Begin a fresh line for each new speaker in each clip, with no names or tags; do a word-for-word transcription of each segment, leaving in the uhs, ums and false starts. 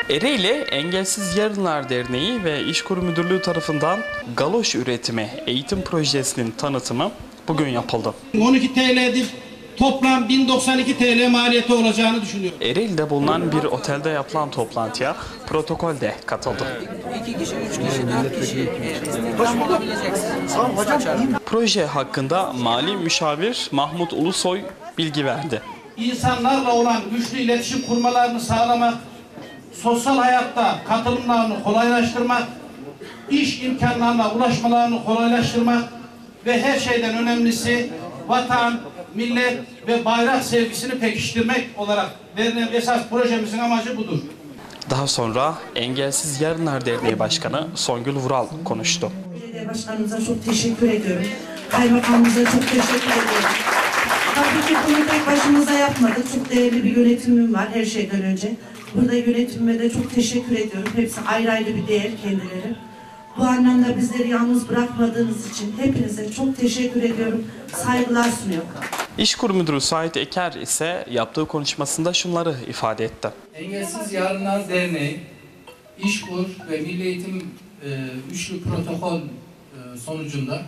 Ereğli Engelsiz Yarınlar Derneği ve İşkur Müdürlüğü tarafından galoş üretimi eğitim projesinin tanıtımı bugün yapıldı.
on iki TL'dir. Toplam bin doksan iki TL maliyeti olacağını düşünüyorum.
Ereğli'de bulunan bir otelde yapılan toplantıya protokol de katıldı.
iki kişi, üç kişi, dört kişi istihdam olabileceksiniz.
Proje hakkında Mali Müşavir Mahmut Ulusoy bilgi verdi.
İnsanlarla olan güçlü iletişim kurmalarını sağlamak, sosyal hayatta katılımlarını kolaylaştırmak, iş imkanlarına ulaşmalarını kolaylaştırmak ve her şeyden önemlisi vatan, millet ve bayrak sevgisini pekiştirmek olarak verilen esas projemizin amacı budur.
Daha sonra Engelsiz Yarınlar Derneği Başkanı Songül Vural konuştu.
Belediye başkanımıza çok teşekkür ediyorum. Kaymakamımıza çok teşekkür ediyorum. Tabii ki bunu tek başımıza yapmadık. Çok değerli bir yönetimim var her şeyden önce. Burada yönetimime de çok teşekkür ediyorum. Hepsi ayrı ayrı bir değer kendileri. Bu anlamda bizleri yalnız bırakmadığınız için hepinize çok teşekkür ediyorum. Saygılar sunuyorum.
İşkur Müdürü Sait Eker ise yaptığı konuşmasında şunları ifade etti.
Engelsiz Yarınlar Derneği, İşkur ve Milli Eğitim e, üçlü protokol e, sonucunda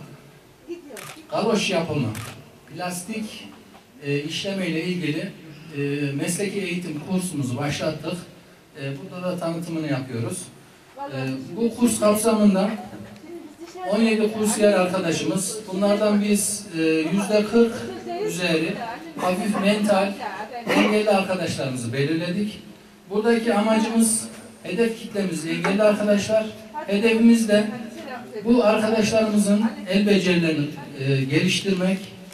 galoş yapımı, plastik e, işleme ile ilgili e, mesleki eğitim kursumuzu başlattık. E, burada da tanıtımını yapıyoruz. E, bu kurs kapsamında on yedi kursiyer arkadaşımız, bunlardan biz yüzde kırk üzeri hafif mental engelli arkadaşlarımızı belirledik. Buradaki amacımız, hedef kitlemiz engelli arkadaşlar. Hedefimiz de bu arkadaşlarımızın el becerilerini e, geliştirmek,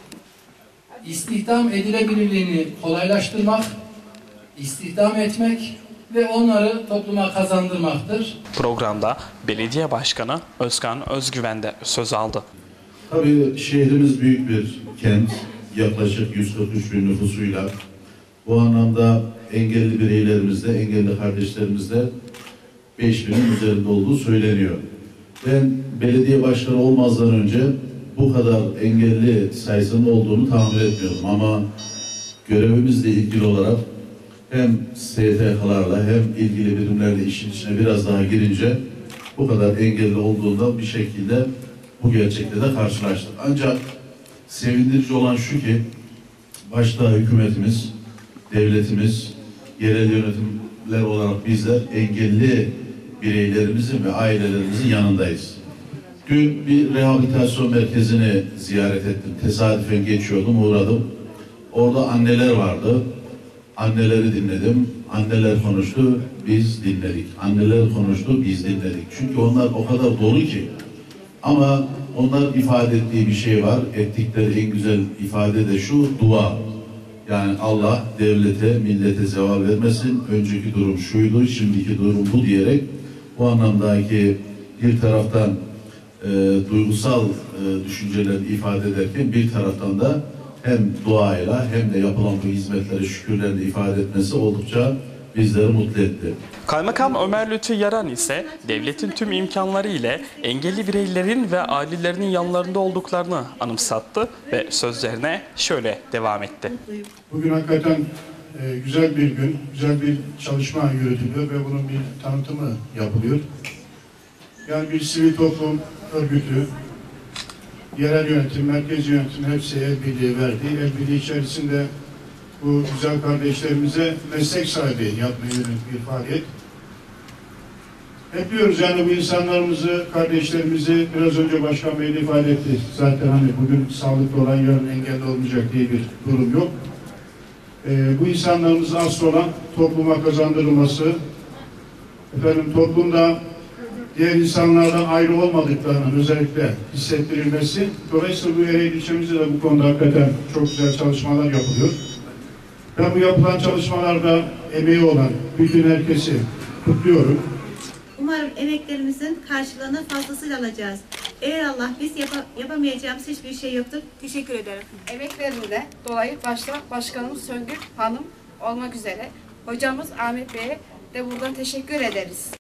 istihdam edilebilirliğini kolaylaştırmak, istihdam etmek ve onları topluma kazandırmaktır.
Programda Belediye Başkanı Özkan Özgüven de söz aldı.
Tabii şehrimiz büyük bir kent, yaklaşık yüz kırk üç bin nüfusuyla. Bu anlamda engelli bireylerimizde, engelli kardeşlerimizde beş binin üzerinde olduğu söyleniyor. Ben belediye başkanı olmazdan önce bu kadar engelli sayısının olduğunu tahmin etmiyordum. Ama görevimizle ilgili olarak hem S T K'larla hem ilgili birimlerle işin içine biraz daha girince bu kadar engelli olduğunda bir şekilde bu gerçekle de karşılaştık. Ancak sevindirici olan şu ki başta hükümetimiz, devletimiz, yerel yönetimler olarak bizler engelli bireylerimizin ve ailelerimizin yanındayız. Dün bir rehabilitasyon merkezini ziyaret ettim. Tesadüfen geçiyordum, uğradım. Orada anneler vardı. Anneleri dinledim. Anneler konuştu, biz dinledik. Anneler konuştu, biz dinledik. Çünkü onlar o kadar dolu ki. Ama onlar ifade ettiği bir şey var. Ettikleri en güzel ifade de şu, dua. Yani Allah devlete, millete zeval vermesin. Önceki durum şuydu, şimdiki durum bu diyerek bu anlamdaki bir taraftan e, duygusal e, düşünceleri ifade ederken bir taraftan da hem duayla hem de yapılan bu hizmetlere şükürlerini ifade etmesi oldukça bizleri mutlu etti.
Kaymakam Ömer Lütfü Yaran ise devletin tüm imkanları ile engelli bireylerin ve ailelerinin yanlarında olduklarını anımsattı ve sözlerine şöyle devam etti.
Bugün hakikaten e, güzel bir gün, güzel bir çalışma yürütülüyor ve bunun bir tanıtımı yapılıyor. Yani bir sivil toplum örgütü, yerel yönetim, merkezi yönetim hepsi el birliği verdi. El birliği içerisinde bu güzel kardeşlerimize meslek sahibi yapmaya yönelik bir faaliyet. Hep diyoruz yani bu insanlarımızı, kardeşlerimizi biraz önce Başkan Bey de ifade etti. Zaten hani bugün sağlıklı olan yarın engelli olmayacak diye bir durum yok. Ee, bu insanlarımızın asıl olan topluma kazandırılması, efendim toplumda diğer insanlardan ayrı olmadıklarının özellikle hissettirilmesi. Dolayısıyla bu Ereğli ilçemizde de bu konuda hakikaten çok güzel çalışmalar yapılıyor. Ben bu yapılan çalışmalarda emeği olan bütün herkesi kutluyorum.
Umarım emeklerimizin karşılığını fazlasıyla alacağız. Eğer Allah biz yap yapamayacağımız hiçbir şey yoktur. Teşekkür ederim.
Emeklerinde dolayı başta Başkanımız Söngül Hanım olmak üzere hocamız Ahmet Bey'e de buradan teşekkür ederiz.